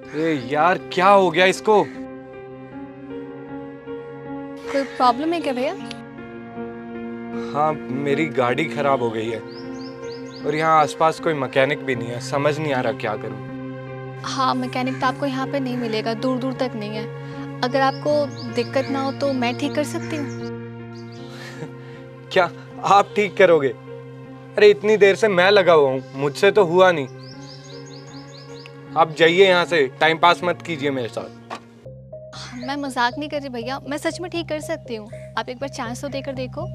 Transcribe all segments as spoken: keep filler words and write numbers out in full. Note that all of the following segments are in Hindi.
ए यार क्या हो गया इसको? कोई प्रॉब्लम है क्या भैया? हाँ, मेरी गाड़ी खराब हो गई है और यहाँ आसपास कोई मैकेनिक भी नहीं है। समझ नहीं आ रहा क्या करूँ। हाँ, मैकेनिक तो आपको यहाँ पे नहीं मिलेगा, दूर दूर तक नहीं है। अगर आपको दिक्कत ना हो तो मैं ठीक कर सकती हूँ। क्या आप ठीक करोगे? अरे इतनी देर से मैं लगा हुआ हूँ, मुझसे तो हुआ नहीं। आप जाइए यहाँ से, टाइम पास मत कीजिए मेरे साथ। मैं मजाक नहीं कर रही भैया, मैं सच में ठीक कर सकती हूँ। आप एक बार चांस तो देकर देखो।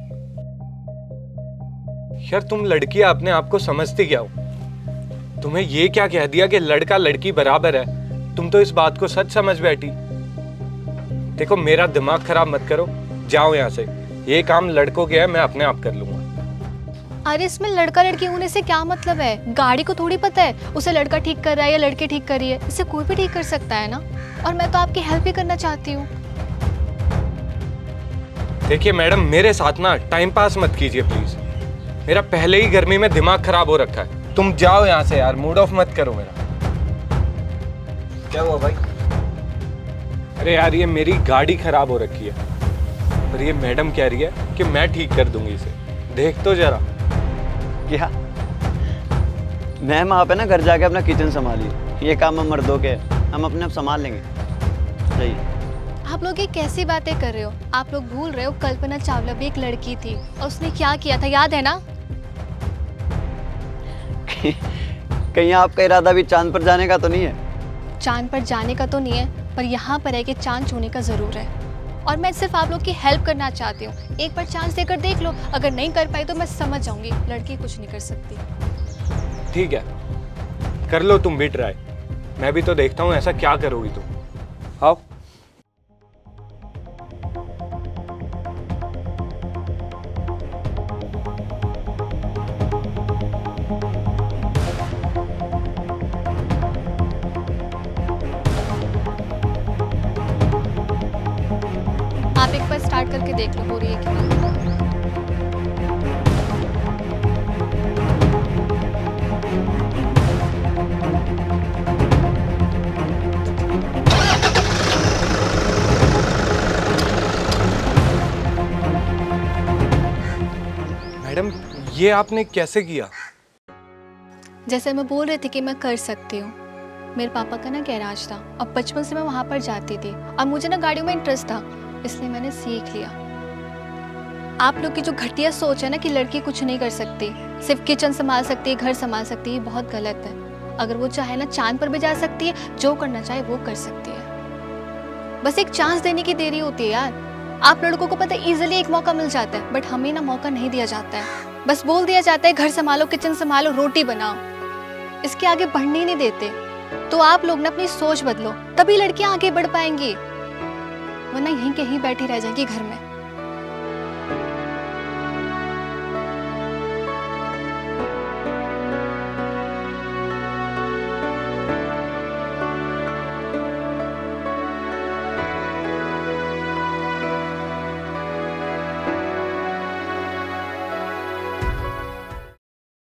यार तुम लड़की अपने आप को समझती क्या हो? तुम्हें ये क्या कह दिया कि लड़का लड़की बराबर है? तुम तो इस बात को सच समझ बैठी। देखो मेरा दिमाग खराब मत करो, जाओ यहाँ से। ये काम लड़कों के है, मैं अपने आप कर लूंगा। अरे इसमें लड़का लड़की होने से क्या मतलब है? गाड़ी को थोड़ी पता है उसे लड़का ठीक कर रहा है या लड़की ठीक कर रही है। इसे कोई भी ठीक कर सकता है ना। और मैं तो आपकी हेल्प भी करना चाहती हूँ। देखिए मैडम, मेरे साथ ना टाइम पास मत कीजिए प्लीज। मेरा पहले ही गर्मी में दिमाग खराब हो रखा है। तुम जाओ यहाँ से यार, मूड ऑफ मत करो मेरा। क्या हुआ भाई? अरे यार ये मेरी गाड़ी खराब हो रखी है और ये मैडम कह रही है कि मैं ठीक कर दूंगी इसे। देख तो जरा। क्या मैम, आप है ना घर जाके अपना किचन संभालिए। ये काम हम मर्दों के हैं, हम अपने आप संभाल लेंगे। सही। आप लोग ये कैसी बातें कर रहे हो? आप लोग भूल रहे हो कल्पना चावला भी एक लड़की थी और उसने क्या किया था, याद है ना? कहीं आपका इरादा भी चांद पर जाने का तो नहीं है? चांद पर जाने का तो नहीं है, पर यहाँ पर है कि चांद छूने का जरूर है। और मैं सिर्फ आप लोग की हेल्प करना चाहती हूँ। एक बार चांस देकर देख लो, अगर नहीं कर पाई तो मैं समझ जाऊंगी लड़की कुछ नहीं कर सकती। ठीक है, कर लो तुम भी ट्राई। मैं भी तो देखता हूँ ऐसा क्या करोगी तुम। आओ। आप एक बार स्टार्ट करके देख लो हो रही है कि नहीं। मैडम ये आपने कैसे किया? जैसे मैं बोल रही थी कि मैं कर सकती हूँ। मेरे पापा का ना गैराज था और बचपन से मैं वहाँ पर जाती थी और मुझे ना गाड़ियों में इंटरेस्ट था, इसलिए मैंने सीख लिया। आप लोग की जो घटिया सोच है ना कि लड़की कुछ नहीं कर सकती, सिर्फ किचन संभाल सकती है, घर संभाल सकती है, बहुत गलत है। अगर वो चाहे ना चांद पर भी जा सकती है, जो करना चाहे वो कर सकती है। बस एक चांस देने की देरी होती है यार। आप लड़कों को पता है इजीली एक मौका मिल जाता है, बट हमें ना मौका नहीं दिया जाता है। बस बोल दिया जाता है घर संभालो, किचन संभालो, रोटी बनाओ, इसके आगे बढ़ने ही नहीं देते। तो आप लोग ना अपनी सोच बदलो, तभी लड़कियां आगे बढ़ पाएंगी, वरना यहीं कहीं बैठी रह जाएंगी घर में।